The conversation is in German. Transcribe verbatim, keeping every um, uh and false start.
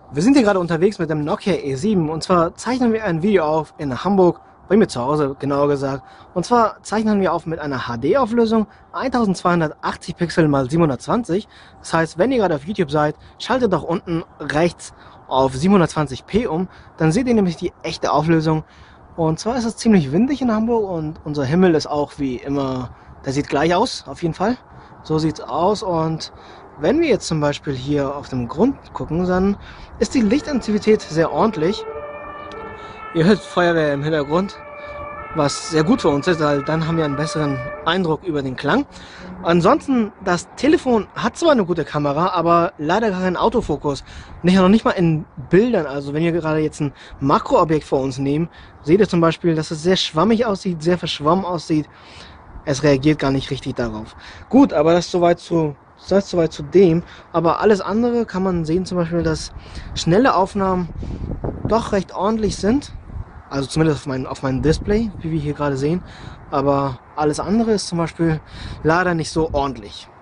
Wir sind hier gerade unterwegs mit dem Nokia E sieben und zwar zeichnen wir ein Video auf in Hamburg, bei mir zu Hause genauer gesagt. Und zwar zeichnen wir auf mit einer H D-Auflösung eintausendzweihundertachtzig Pixel mal siebenhundertzwanzig. Das heißt, wenn ihr gerade auf YouTube seid, schaltet doch unten rechts auf siebenhundertzwanzig p um, dann seht ihr nämlich die echte Auflösung. Und zwar ist es ziemlich windig in Hamburg und unser Himmel ist auch wie immer, der sieht gleich aus, auf jeden Fall. So sieht's aus. Und wenn wir jetzt zum Beispiel hier auf dem Grund gucken, dann ist die Lichtintensität sehr ordentlich. Ihr hört Feuerwehr im Hintergrund, was sehr gut für uns ist, weil dann haben wir einen besseren Eindruck über den Klang. Ansonsten, das Telefon hat zwar eine gute Kamera, aber leider keinen Autofokus. Nicht, noch nicht mal in Bildern. Also wenn wir gerade jetzt ein Makroobjekt vor uns nehmen, seht ihr zum Beispiel, dass es sehr schwammig aussieht, sehr verschwommen aussieht. Es reagiert gar nicht richtig darauf. Gut, aber das ist soweit zu, das ist soweit zu dem. Aber alles andere kann man sehen, zum Beispiel, dass schnelle Aufnahmen doch recht ordentlich sind. Also zumindest auf, mein, auf meinem Display, wie wir hier gerade sehen. Aber alles andere ist zum Beispiel leider nicht so ordentlich.